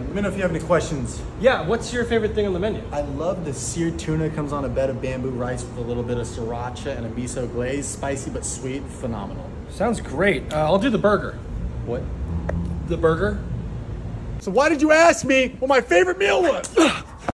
Let me know if you have any questions. Yeah, what's your favorite thing on the menu? I love the seared tuna. Comes on a bed of bamboo rice with a little bit of sriracha and a miso glaze. Spicy but sweet, phenomenal. Sounds great. I'll do the burger. What? The burger? So why did you ask me what my favorite meal was?